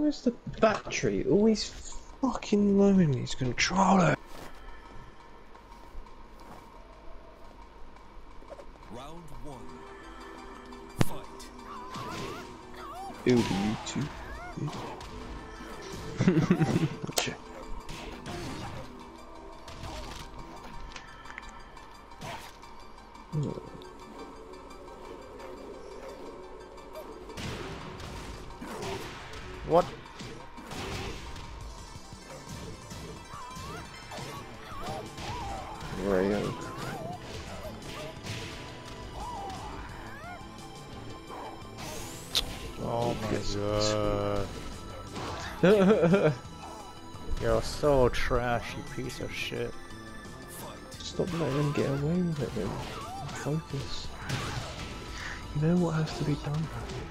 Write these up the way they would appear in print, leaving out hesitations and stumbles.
is the battery always fucking low in these controllers? Round one. Fight. Build you two. Gotcha. What? Rayo. Oh my god. You're so trashy piece of shit. Stop letting them get away with it, then. Focus. You know what has to be done?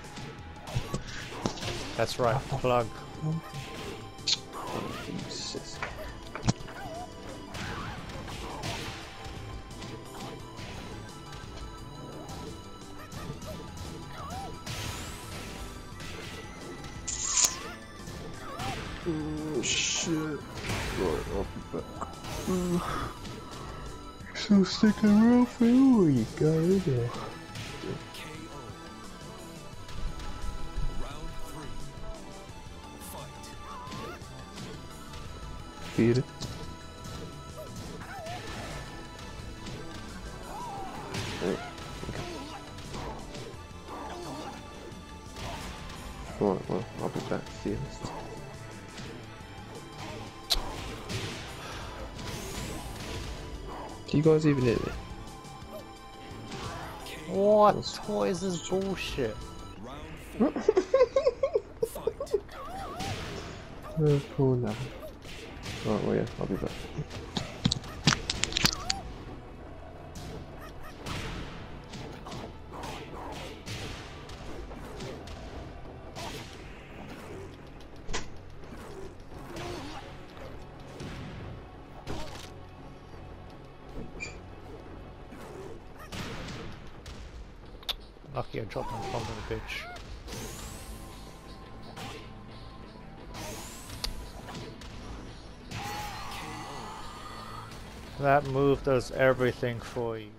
That's right, plug. Oh, Jesus. Oh shit. Right, I'll be back. So stick around for all you go, isn't it? KO. Round three. Fight. Feel it? Alright, well, I'll be back, fearless. Do you guys even hear me? What? What is this bullshit? Round four. Fight. Oh, cool now. Alright, well yeah, I'll be back. Lucky I dropped my phone on the bitch. That move does everything for you.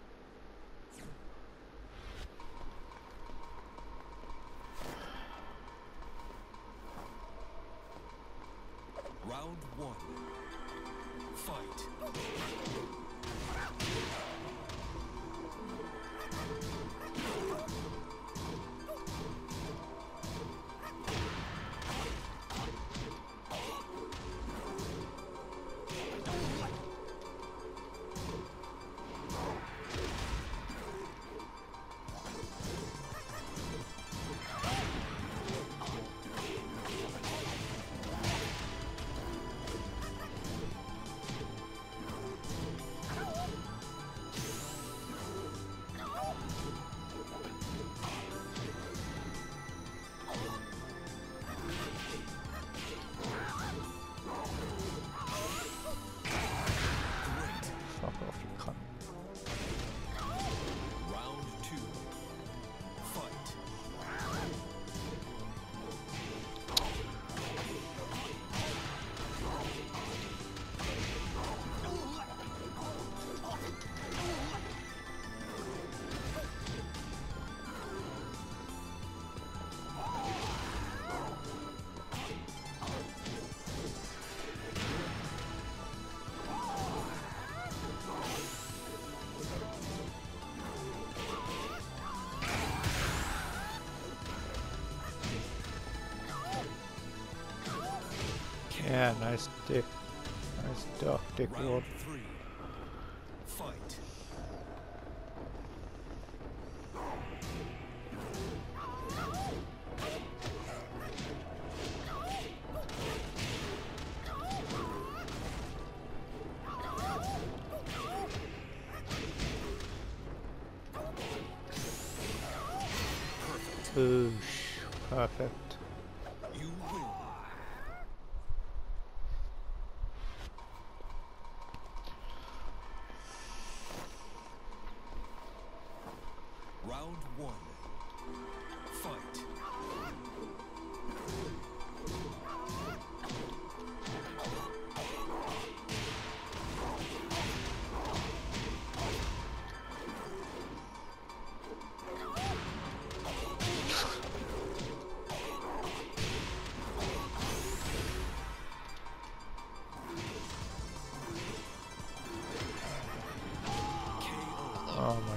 Round one. Fight. Fuck off, you cunt. Round two. Fight. Yeah, nice dick. Nice duck, dick rod. Round three. Fight. Boosh. Perfect. You win. Round one. Fight.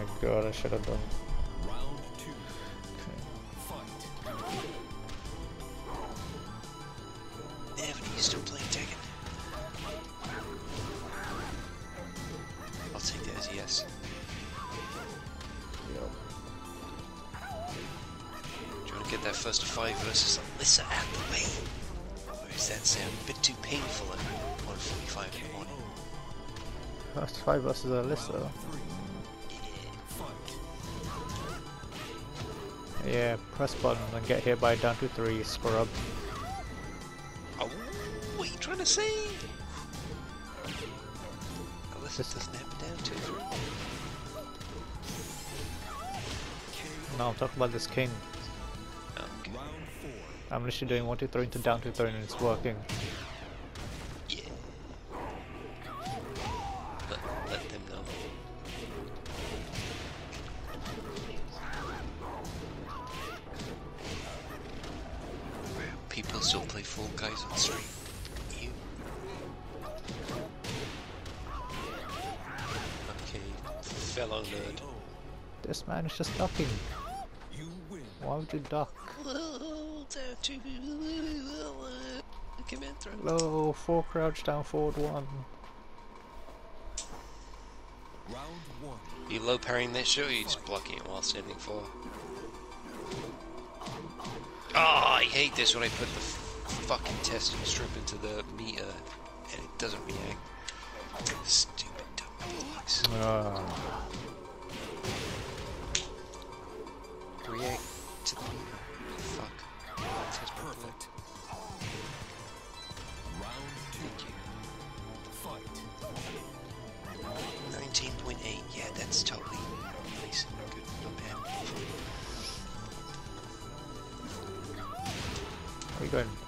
god, I should have done. Round 2. Okay. Fight. Evan, are you still playing Tekken? I'll take that as a yes. Yep. Do you want to get that first to 5 versus Alyssa out the way? Or does that sound a bit too painful at 1:45 in the morning? First 5 versus Alyssa. 3. Yeah. Fight. Yeah, press button and get hit by down to 3, scrub. Oh, what are you trying to say? Alyssa doesn't have it down to 3. No, I'm talking about this king. Okay. Round 4. I'm literally doing 1 2 3 into down to 3 and it's working. Yeah. Let them know. People still play Fall Guys on stream. You. Okay, fellow nerd. This man is just ducking. You win. Why would you duck? Down to command throw. Low, 4 crouch down, forward 1. Round 1. You low parrying that shit or you just blocking it while standing 4? Oh, I hate this when I put the fucking testing strip into the meter and it doesn't react. Stupid dumb blocks. React to the meter. Fuck. Test Perfect. Round 2. Thank you. Fight. 19.8. Yeah, that's totally nice. Good. Not bad. Where are you going?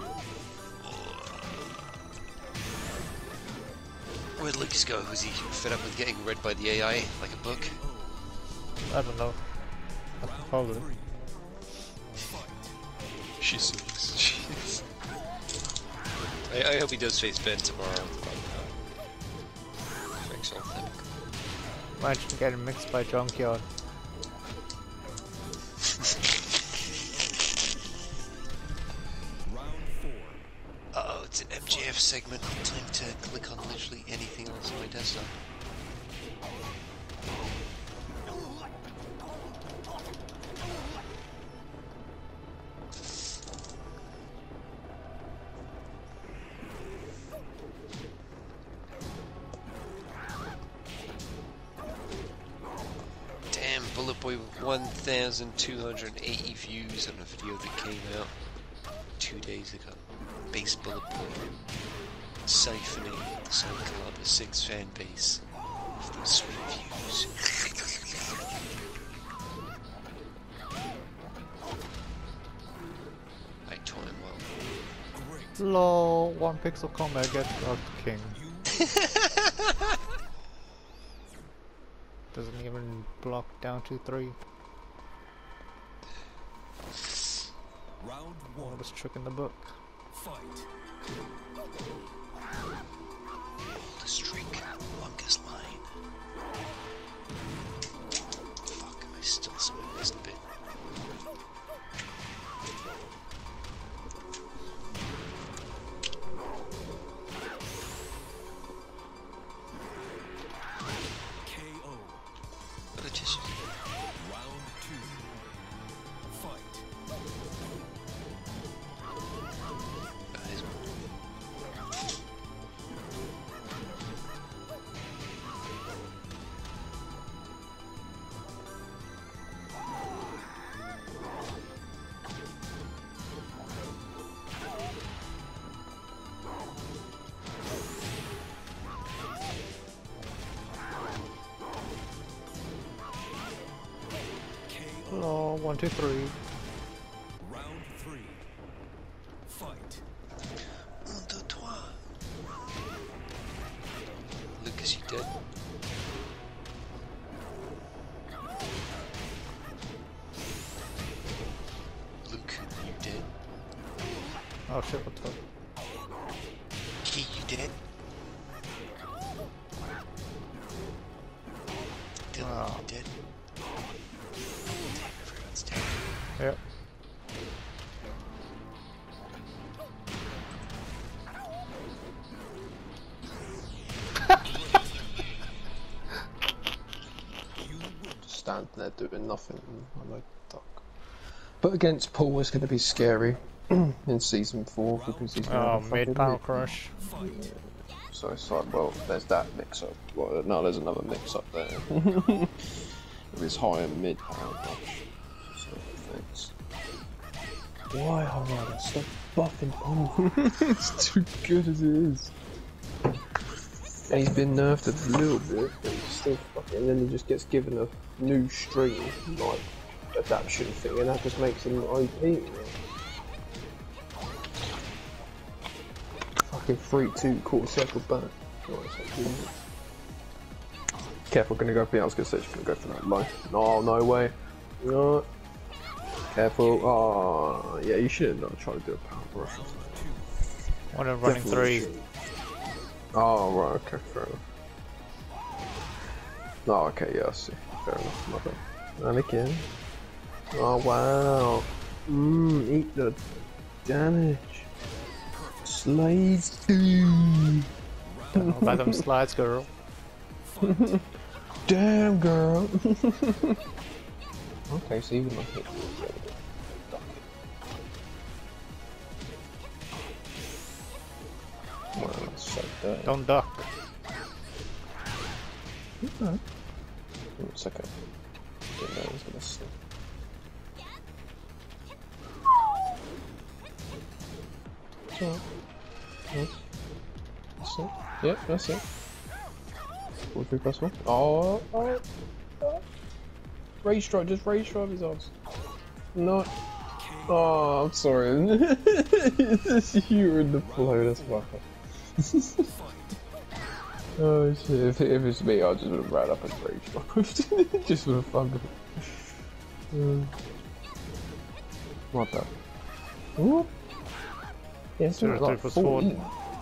Where'd Lucas go? Was he fed up with getting read by the AI like a book? I don't know. Round Probably. 3. Fight. She sucks. Jeez. I hope he does face Ben tomorrow. Fix all that. Imagine getting mixed by Junkyard. Round 4. Uh-oh, it's an MJF segment. Time to click on literally anything else on my desktop. Damn, Bullet Boy with 1,280 views on a video that came out 2 days ago. Base Bullet Boy. Siphoning the Sun Calibur 6 fan base of those sweet views. I taught him well. Great. LOL, 1 pixel combat gets got king. You Doesn't even block down to 3. Round 1. Oldest trick in the book. Fight. Oldest trick, longest line. Fuck, I still smell this bit. KO. What a tissue. Round 2. Fight. Guys. KO. LOL, 1 2 3. Round 3. Fight. 1, 2, 3. Lucas, you dead? Luke, you dead? Oh shit, what the fuck? Key, you dead? Dylan, Oh. you dead? Damn, everyone's dead. Yep. Just standing there doing nothing. I'm like, duck. But against Paul, it's going to be scary in season 4 because he's Oh, now mid power crush. So it's like, well, there's that mix-up. Well, no, there's another mix-up there. With his high and mid power crush. So, thanks. Why, Harada? Stop buffing Paul. It's too good as it is. And he's been nerfed a little bit, but he's still fucking. And then he just gets given a new stream, like, adaptation thing, and that just makes him OP. Man. Fucking 3-2 quarter circle back. Careful, gonna go for the outskirts, just gonna go for that low. No, no way. No. Careful. Oh, yeah, you should not try to do a power rush. One of running Definitely 3. should. Oh, right, okay, fair enough. No, okay, yeah, I see. Fair enough, my bad. And again. Oh, wow. Eat the damage. Slides. By them slides, girl. Damn, girl. Okay, so even my hit. Wow, that's so dirty. Don't duck. Okay. It's okay. Didn't know I was gonna slip. It's alright. Nice. That's it. Yep, that's it. 4-3 plus 1. Oh. Rage drive, just rage drive his ass. No. Oh, I'm sorry. You were in the flow, that's my fault. Oh shit, if it's me, I just would have ran up and rage drive. Just for the fun of it. What the? Whoop. Yeah, it's Zero, like 3 plus 14.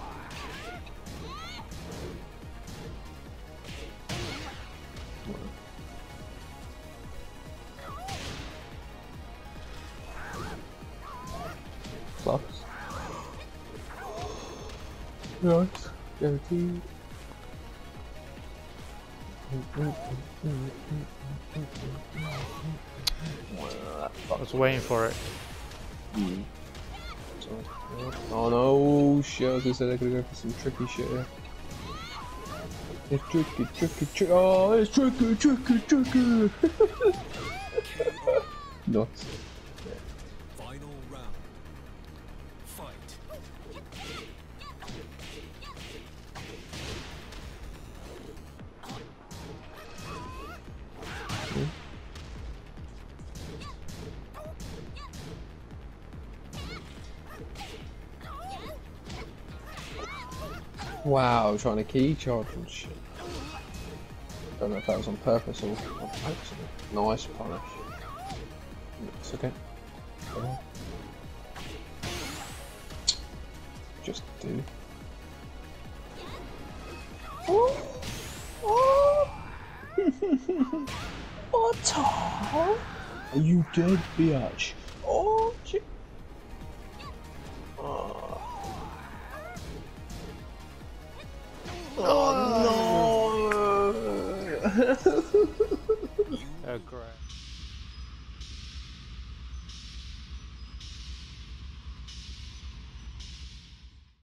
Plus. Nice. Guaranteed. I was waiting for it. Oh no, shit, I was gonna say they're gonna go for some tricky shit here. It's tricky. Oh, it's tricky. Nuts. Final round. Fight. Wow, trying to key charge and shit. Don't know if that was on purpose or on accident. Nice punish. It's okay. Okay. Just do. What? Are you dead, bitch? Oh, shit. Great.